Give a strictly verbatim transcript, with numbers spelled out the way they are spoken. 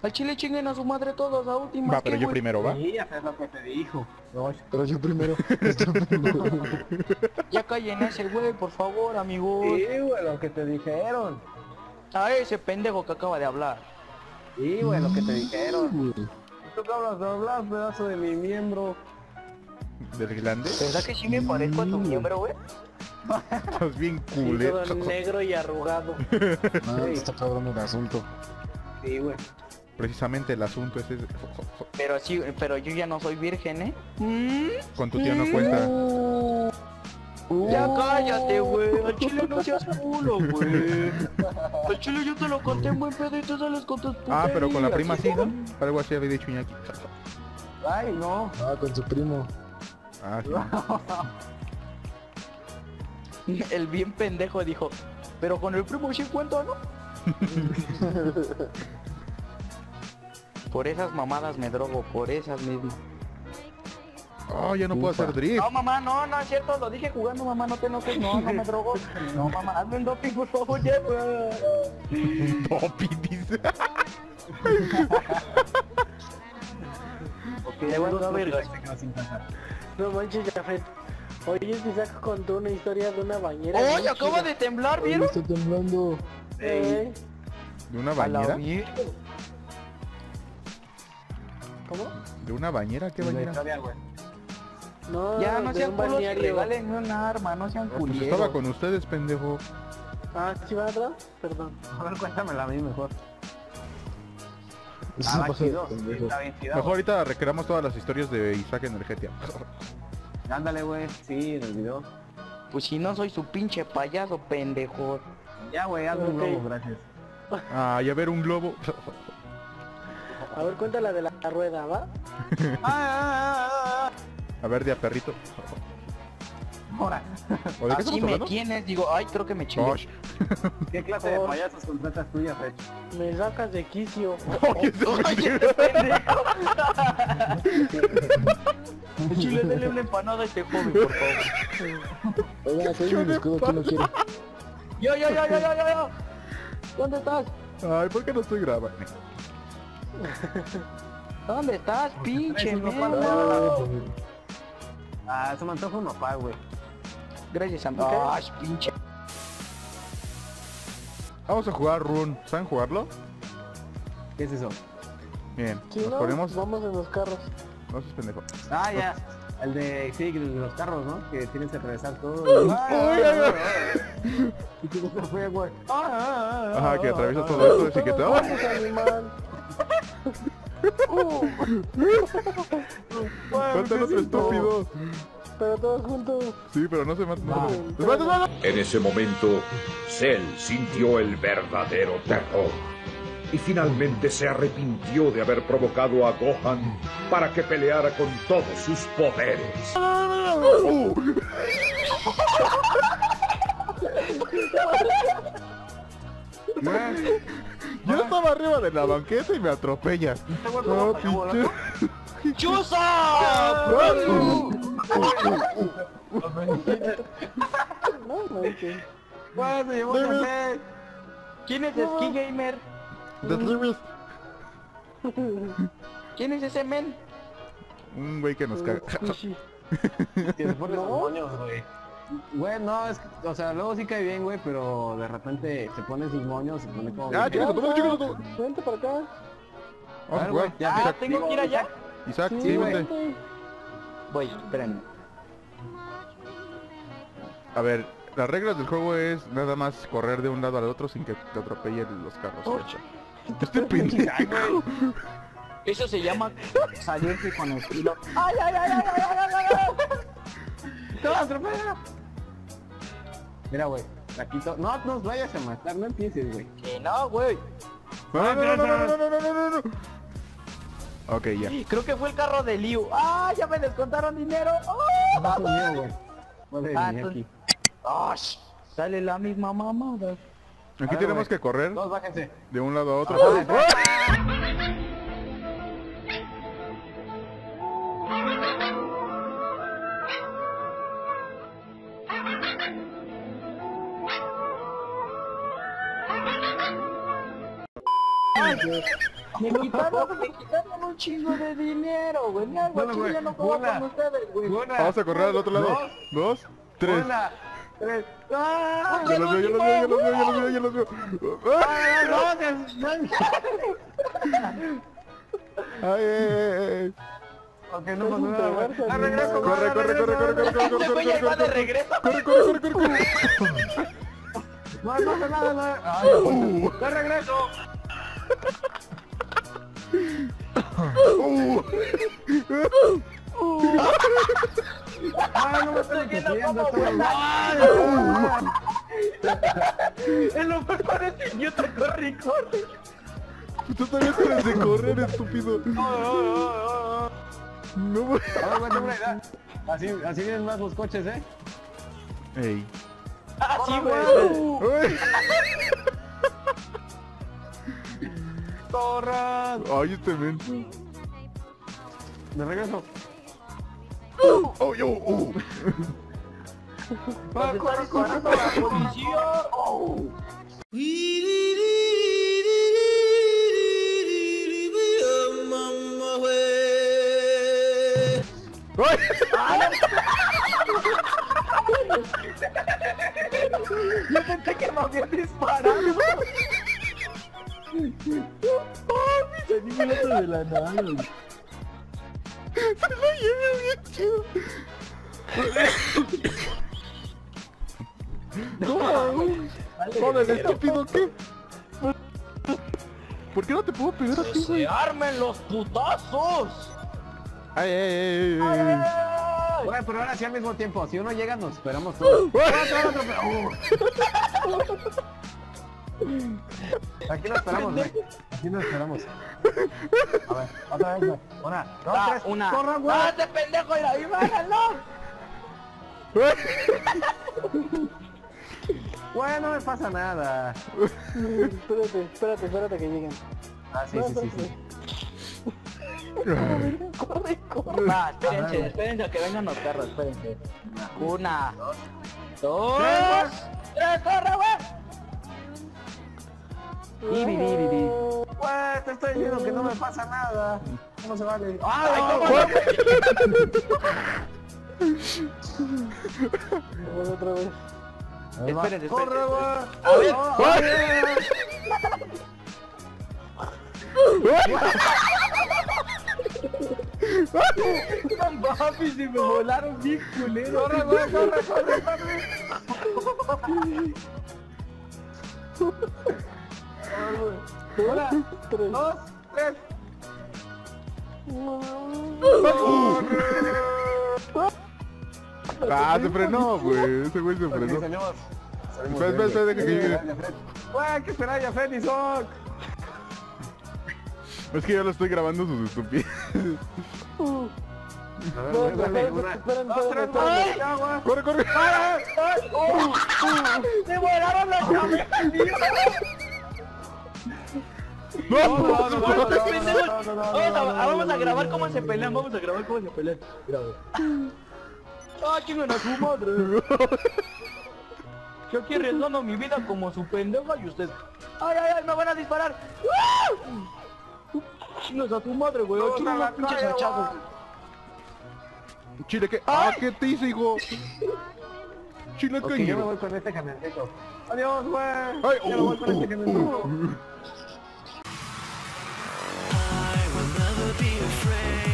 Al chile chinguen a su madre todos, a última. Va, pero yo primero, ¿va? Sí, haces lo que te dijo. No, Pero yo primero. Ya callen a ese güey, por favor, amigos. sí, güey, lo que te dijeron. A ese pendejo que acaba de hablar. Sí, güey, lo que te dijeron. ¿Tú qué hablas de hablar, pedazo de mi miembro? ¿Del glande? ¿Verdad que sí me parezco a tu miembro, güey? Estás bien Sí, culero. todo negro y arrugado. No, está cabrón el asunto. Sí, güey. Precisamente el asunto ese es... Pero sí, pero yo ya no soy virgen, ¿eh? ¿Mm? Con tu tía no cuenta. Ya cállate, güey. Al chile no seas culo, güey. Al chile yo te lo conté en buen pedo y tú sales con tus puterías. Ah, pero con la prima sí, ¿no? Algo así había dicho Iñaki. Ay, no. Ah, con su primo. Ah, sí. El bien pendejo dijo, pero con el primo sí cuento, ¿no? Por esas mamadas me drogo, por esas mismas. Oh, ya no puedo hacer drift. No, mamá, no, no es cierto, lo dije jugando, mamá, no te enojes, no, no me drogo. No, mamá, hazme un doping, por favor, ya, güey. Doping, dice. Ok, Le ya voy a no, dar no, verga. te quedas sin casa. No manches, Jafet. Oye, este saco contó una historia de una bañera. ¡Oye, bien acaba chida. de temblar, Ay, vieron! está temblando. Eh, ¿De una A la bañera? mierda. ¿Cómo? ¿De una bañera? ¿Qué La bañera? historia, güey. No, Ya, no de sean un culos y balneario. regálenme un arma, no sean Pues culieros. estaba con ustedes, pendejo. Ah, ¿sí va atrás? Perdón. A ver, cuéntamela a mí mejor. Eso Ah, se va pasa de chido. pendejo. Está bien chido. Mejor ahorita recreamos todas las historias de Isaac en el G T A. Ándale, güey. Sí, en el video. Pues si no soy su pinche payaso, pendejo. Ya, güey, hazme un Ok. globo, gracias. Ah, y a ver un globo. A ver, cuéntala de la rueda, ¿va? Ah, ah, ah, A ver, de a perrito. ah. Ahora, ¿O de qué Así estamos me hablando? tienes, digo, ay, creo que me chingué. Gosh. ¿qué clase de Por- payasos contratas tuya, Fech? Me sacas de quicio. Oye, ese Oye, pendejo. pendejo. Chile, dele una empanada a este joven, por favor. Oigan, aquí hay un escudo que no quiere. Yo, yo, yo, yo, yo, yo, yo. ¿Dónde estás? Ay, ¿por qué no estoy grabando? ¿Dónde estás, pinche Traes un nopal, mierda? Ah, se me antoja un nopal, güey. Gracias a mí. ¿Qué? Ay, pinche. Vamos a jugar Rune. ¿Saben jugarlo? ¿Qué es eso? Bien, Si nos no, ponemos... vamos en los carros. No seas pendejo. Ah, ya. El de, sí, el de los carros, ¿no? Que tienes que atravesar todo. Uy, Ay, ay, ay, ay. ay. ¿Y tú cómo fue, güey? Ah, ah, ah, ah, Ajá, que ah, atraviesa ah, todo ah. esto, así que te... Todos vamos, animal. Uh, ¡Falta el otro estúpido! pero todos juntos. Sí, pero no se mata. No, Va. se mata. ¡Espérate, espérate! En ese momento, Cell sintió el verdadero terror y finalmente se arrepintió de haber provocado a Gohan para que peleara con todos sus poderes. Uh. Yo estaba arriba de la banqueta y me atropellas. Este güey, No, ¿cómo cayó volando? pinche... ¡Chusa! No manches. Güey, se llevó Debes- un café. ¿Quién es Ski Gamer? The Trivis. ¿Quién es ese men? Un güey que nos caga. Squishy. Que se pone sus moños, güey. Güey, no, es que, o sea, luego sí cae bien, güey, pero de repente se pone sus moños, se pone como... Ah, bien- chicos, toma, chicos, toma. Vente para acá. Vamos a A ver, jugar. güey, ya, Ah, Isaac, tengo que ir allá. Isaac, Sí, sí, güey. vente. vente. Voy, espérenme. A ver, las reglas del juego es nada más correr de un lado al otro sin que te atropellen los carros. Ocho. Este pendejo. Eso se llama salirse con estilo. ¡Ay, ay, ay, ay, ay, ay, ay, ay! ¡Te vas a atropellar! Mira, güey, aquí to... No nos vayas a matar, no empieces, güey. Que no, güey. No, no, no, no, no, no, no, no, no, no. Ok, ya. Creo que fue el carro de Liu. ¡Ah, ya me descontaron dinero! Va ¡Oh! conmigo, güey. Vale, Ah, vení tú- aquí. ¡Ah! Sale la misma mamada. Aquí ver, tenemos güey. que correr Todos bájense. de un lado a otro. Ah, Me quitaron, me quitaron un chingo de dinero, güey. Ni algo Bueno, aquí güey, ya no juego una, con ustedes, güey. Una, Vamos a correr al otro lado. dos, Dos, tres. Una, tres. ¡Ah! Ya los veo, ya los veo, ya los veo, ya los veo, ya los veo. ¡Ah, no, no, no! Ay, ay, ay, ay. Ok, no pasó nada, güey. ¡Ah, regreso! Corre, corre, corre, corre, corre, corre, corre, Este güey ya corre, va de corre, regreso. corre, corre, corre, corre, corre. No, no hace nada, no. ¡Ay, de regreso! ¡Ah, no me estoy entendiendo! En lo mejor es que yo te corrí, corre. Tú también tienes de correr, estúpido. No, no, no, no. No, güey. A ver, güey, tengo una idea. Así, así vienen más los coches, ¿eh? Ey. Ah, sí, güey. Ay. ¡Corran! Ay, este men. De regreso. Oh, yo, oh. ¡Ah, Nos corre, están corre, disparando la policía. Oh. Ay. Yo pensé que me habían disparado. Oh, mis animales de la nada. Se lo llevé bien chido. No, joder, estúpido, ¿qué? ¿Por qué no te puedo pegar a ti, güey? ¡Se armen los putazos! Ay, ay, ay, ay, ay. Güey, pero ahora sí al mismo tiempo. Si uno llega, nos esperamos todos. Aquí nos esperamos, güey. Aquí nos esperamos. A ver, otra vez, güey. Una, dos, Ah, tres. una. ¡Corran, güey! ¡Ah, este pendejo! ¡Y ahí, bájalo! Güey, no me pasa nada. Espérate, espérate, espérate que lleguen. Ah, sí, sí, sí, sí. Corre, corre. Va, espérense, espérense a que vengan los carros, espérense. Una, dos, tres, corre, güey. Bi, bi, bi, bi, bi. Güey, te estoy diciendo que no me pasa nada. ¿Cómo se vale? ¡Ay, Ay, no! ¿cómo? Voy otra vez. Ahí va. Espérense, ¡Corre, espérense. güey! A ver. ¡Oh, a ver! No mames, se me volaron bien culero. ¡Corre, güey! ¡Corre, corre, corre! Una, Tres. dos, tres. Ah, se frenó, güey. Ese güey se Ok, frenó. salimos. Salimos Espera, bien, espera, güey. deja que llegue. Güey, hay que esperar a Jafet y Zoc. Es que yo lo estoy grabando sus estupideces. A ver, No, güey, güey, esperen, una, esperen, dos, tres, esperen, cuatro, esperen. ya, güey. ¡Corre, corre! ¡Se volaron las llaves! ¡No! No, no, no, no, no, no, no, Pendejos. no, no, Vamos a, no, no, vamos a no, grabar no, cómo no, se no, pelean, no. vamos a grabar cómo se pelean. Grabo. ¡Ah, chingan a su madre! Yo aquí arriesgando mi vida como su pendeja y usted... ¡Ay, ay, ay! ¡Me van a disparar! ¡Ah! ¡Chingas a tu madre, güey! Vamos ¡Chingas a a la los pinches calle, hachazos! Chile, ¿qué? ¡Ah, qué te hice, hijo! Chile, Ok, ¿qué? yo me voy con este camioncito. Adiós, güey. Ay, Yo me voy con este camioncito. I will never be afraid.